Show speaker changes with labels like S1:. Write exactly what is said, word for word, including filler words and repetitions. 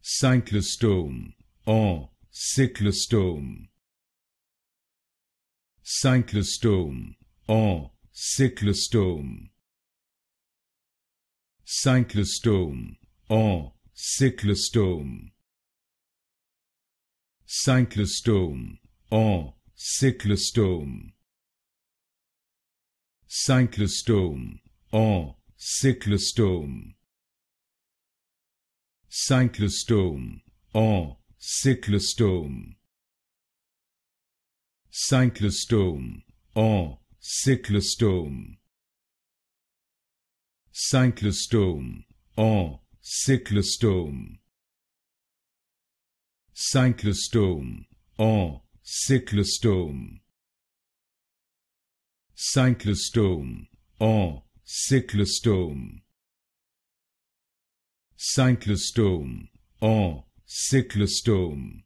S1: Cyclostome, en, cyclostome. Cyclostome, en, cyclostome. Cyclostome, en, cyclostome. Cyclostome, en, cyclostome. Cyclostome, en, cyclostome. Cyclostome, en, cyclostome. Cyclostome, en, cyclostome. Cyclostome, en, cyclostome. Cyclostome, en, cyclostome. Cyclostome, en, cyclostome. Cyclostome, en, cyclostome.